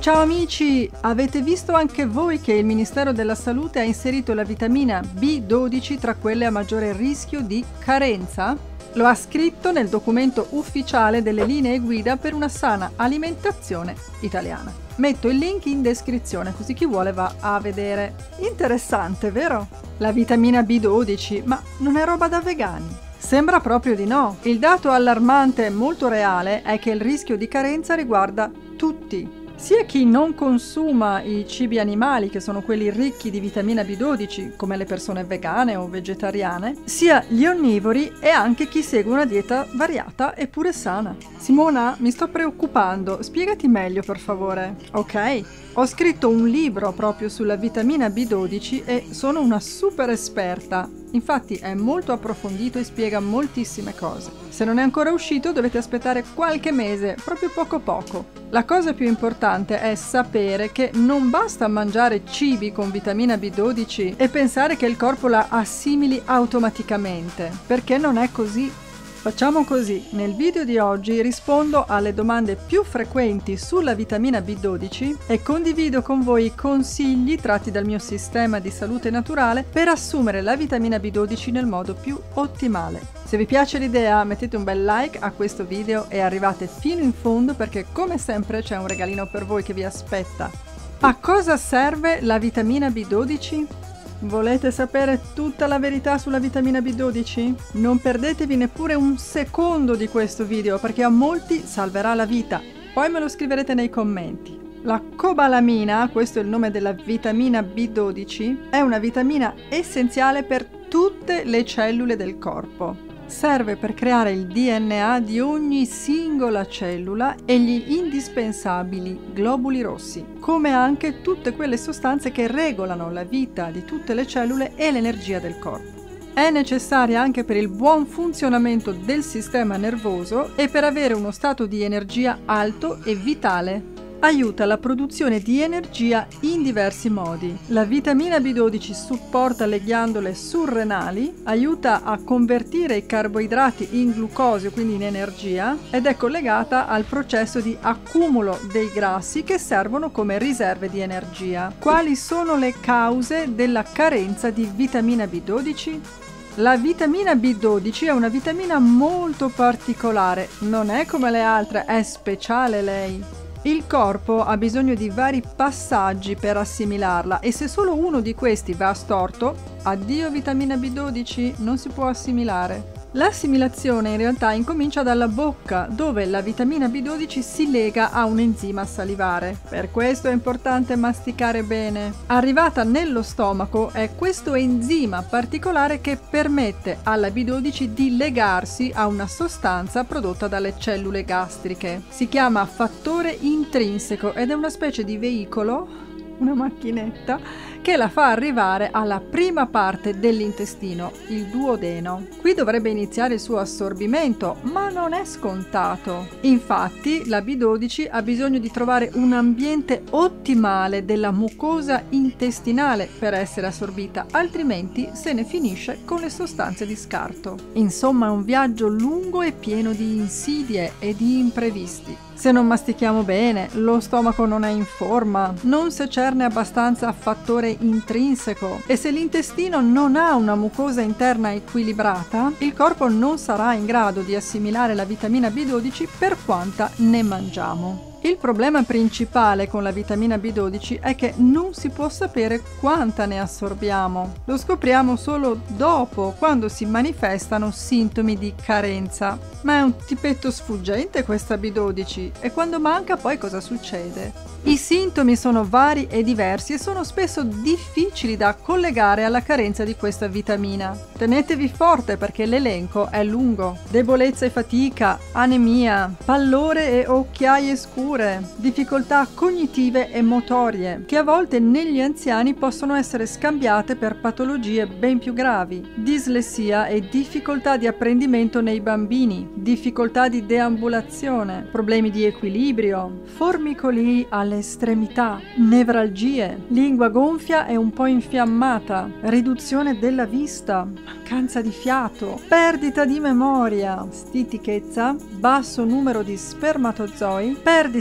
Ciao amici! Avete visto anche voi che il Ministero della Salute ha inserito la vitamina B12 tra quelle a maggiore rischio di carenza? Lo ha scritto nel documento ufficiale delle linee guida per una sana alimentazione italiana. Metto il link in descrizione così chi vuole va a vedere. Interessante, vero? La vitamina B12, ma non è roba da vegani? Sembra proprio di no. Il dato allarmante e molto reale è che il rischio di carenza riguarda tutti. Sia chi non consuma i cibi animali, che sono quelli ricchi di vitamina B12, come le persone vegane o vegetariane, sia gli onnivori e anche chi segue una dieta variata e pure sana. Simona, mi sto preoccupando, spiegati meglio per favore. Ok, ho scritto un libro proprio sulla vitamina B12 e sono una super esperta. Infatti è molto approfondito e spiega moltissime cose. Se non è ancora uscito dovete aspettare qualche mese, proprio poco poco. La cosa più importante è sapere che non basta mangiare cibi con vitamina B12 e pensare che il corpo la assimili automaticamente, perché non è così. Facciamo così, nel video di oggi rispondo alle domande più frequenti sulla vitamina B12 e condivido con voi i consigli tratti dal mio sistema di salute naturale per assumere la vitamina B12 nel modo più ottimale. Se vi piace l'idea mettete un bel like a questo video e arrivate fino in fondo perché come sempre c'è un regalino per voi che vi aspetta. A cosa serve la vitamina B12? Volete sapere tutta la verità sulla vitamina B12? Non perdetevi neppure un secondo di questo video perché a molti salverà la vita. Poi me lo scriverete nei commenti. La cobalamina, questo è il nome della vitamina B12, è una vitamina essenziale per tutte le cellule del corpo. Serve per creare il DNA di ogni singola cellula e gli indispensabili globuli rossi, come anche tutte quelle sostanze che regolano la vita di tutte le cellule e l'energia del corpo. È necessaria anche per il buon funzionamento del sistema nervoso e per avere uno stato di energia alto e vitale. Aiuta la produzione di energia in diversi modi. La vitamina B12 supporta le ghiandole surrenali, aiuta a convertire i carboidrati in glucosio, quindi in energia, ed è collegata al processo di accumulo dei grassi che servono come riserve di energia. Quali sono le cause della carenza di vitamina B12? La vitamina B12 è una vitamina molto particolare, non è come le altre, è speciale lei. Il corpo ha bisogno di vari passaggi per assimilarla e se solo uno di questi va storto, addio vitamina B12, non si può assimilare. L'assimilazione in realtà incomincia dalla bocca, dove la vitamina B12 si lega a un enzima salivare. Per questo è importante masticare bene. Arrivata nello stomaco è questo enzima particolare che permette alla B12 di legarsi a una sostanza prodotta dalle cellule gastriche. Si chiama fattore intrinseco ed è una specie di veicolo, una macchinetta, che la fa arrivare alla prima parte dell'intestino, il duodeno. Qui dovrebbe iniziare il suo assorbimento, ma non è scontato. Infatti, la B12 ha bisogno di trovare un ambiente ottimale della mucosa intestinale per essere assorbita, altrimenti se ne finisce con le sostanze di scarto. Insomma, è un viaggio lungo e pieno di insidie e di imprevisti. Se non mastichiamo bene, lo stomaco non è in forma, non secerne abbastanza fattore intrinseco e se l'intestino non ha una mucosa interna equilibrata, il corpo non sarà in grado di assimilare la vitamina B12 per quanta ne mangiamo. Il problema principale con la vitamina B12 è che non si può sapere quanta ne assorbiamo. Lo scopriamo solo dopo, quando si manifestano sintomi di carenza. Ma è un tipetto sfuggente questa B12 e quando manca poi cosa succede? I sintomi sono vari e diversi e sono spesso difficili da collegare alla carenza di questa vitamina. Tenetevi forte perché l'elenco è lungo. Debolezza e fatica, anemia, pallore e occhiaie scure, difficoltà cognitive e motorie, che a volte negli anziani possono essere scambiate per patologie ben più gravi, dislessia e difficoltà di apprendimento nei bambini, difficoltà di deambulazione, problemi di equilibrio, formicoli alle estremità, nevralgie, lingua gonfia e un po' infiammata, riduzione della vista, mancanza di fiato, perdita di memoria, stitichezza, basso numero di spermatozoi, perdita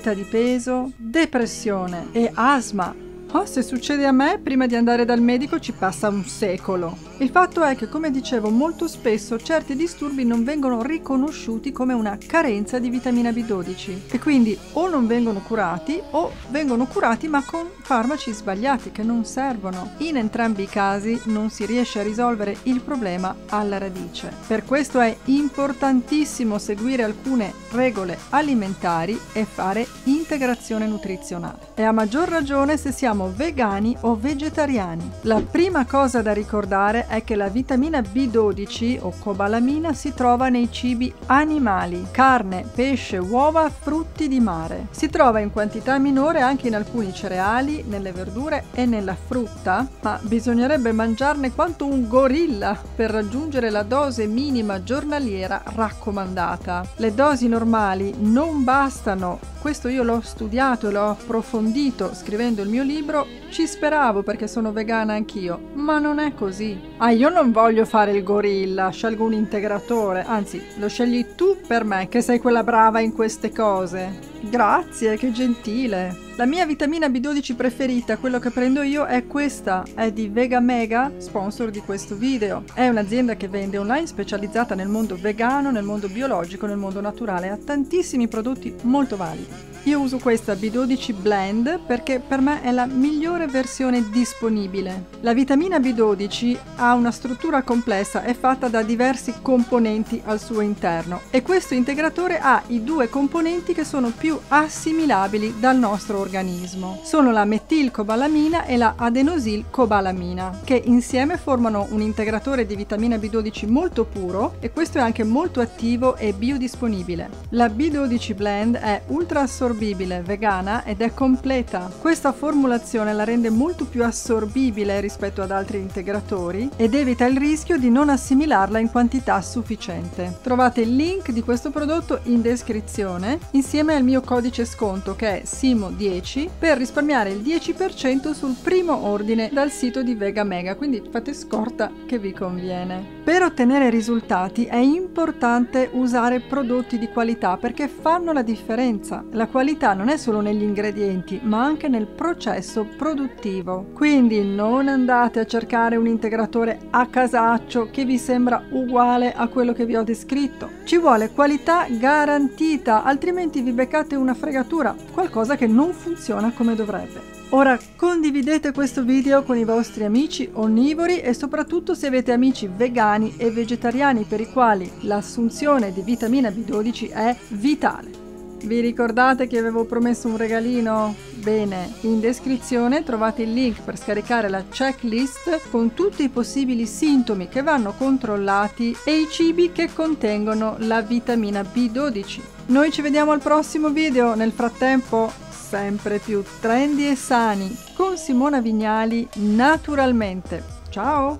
perdita di peso, depressione e asma. Oh, se succede a me, prima di andare dal medico ci passa un secolo. Il fatto è che, come dicevo, molto spesso certi disturbi non vengono riconosciuti come una carenza di vitamina B12 e quindi o non vengono curati o vengono curati ma con farmaci sbagliati che non servono. In entrambi i casi non si riesce a risolvere il problema alla radice. Per questo è importantissimo seguire alcune regole alimentari e fare integrazione nutrizionale. E a maggior ragione se siamo vegani o vegetariani. La prima cosa da ricordare è che la vitamina B12 o cobalamina si trova nei cibi animali: carne, pesce, uova, frutti di mare. Si trova in quantità minore anche in alcuni cereali, nelle verdure e nella frutta, ma bisognerebbe mangiarne quanto un gorilla per raggiungere la dose minima giornaliera raccomandata. Le dosi normali non bastano. Questo io l'ho studiato e l'ho approfondito scrivendo il mio libro. Ci speravo perché sono vegana anch'io, ma non è così. Io non voglio fare il gorilla, scelgo un integratore, anzi lo scegli tu per me che sei quella brava in queste cose. Grazie, che gentile. La mia vitamina B12 preferita, quello che prendo io, è questa, è di Vega Mega, sponsor di questo video. È un'azienda che vende online specializzata nel mondo vegano, nel mondo biologico, nel mondo naturale, ha tantissimi prodotti molto validi. Io uso questa B12 Blend perché per me è la migliore versione disponibile. La vitamina B12 ha una struttura complessa, è fatta da diversi componenti al suo interno e questo integratore ha i due componenti che sono più assimilabili dal nostro organismo. Sono la metilcobalamina e la adenosilcobalamina, che insieme formano un integratore di vitamina B12 molto puro e questo è anche molto attivo e biodisponibile. La B12 Blend è ultra assorbibile, vegana ed è completa. Questa formulazione la rende molto più assorbibile rispetto ad altri integratori ed evita il rischio di non assimilarla in quantità sufficiente. Trovate il link di questo prodotto in descrizione insieme al mio codice sconto che è SIMO10 per risparmiare il 10% sul primo ordine dal sito di Vega Mega, quindi fate scorta che vi conviene. Per ottenere risultati è importante usare prodotti di qualità perché fanno la differenza. La qualità non è solo negli ingredienti, ma anche nel processo produttivo. Quindi non andate a cercare un integratore a casaccio che vi sembra uguale a quello che vi ho descritto. Ci vuole qualità garantita, altrimenti vi beccate una fregatura, qualcosa che non funziona come dovrebbe. Ora condividete questo video con i vostri amici onnivori e soprattutto se avete amici vegani e vegetariani per i quali l'assunzione di vitamina B12 è vitale. Vi ricordate che avevo promesso un regalino? Bene, in descrizione trovate il link per scaricare la checklist con tutti i possibili sintomi che vanno controllati e i cibi che contengono la vitamina B12. Noi ci vediamo al prossimo video, nel frattempo sempre più trendy e sani con Simona Vignali naturalmente. Ciao!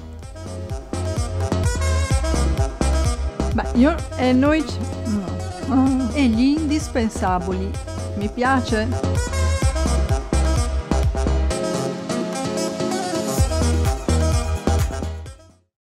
E gli indispensabili. Mi piace?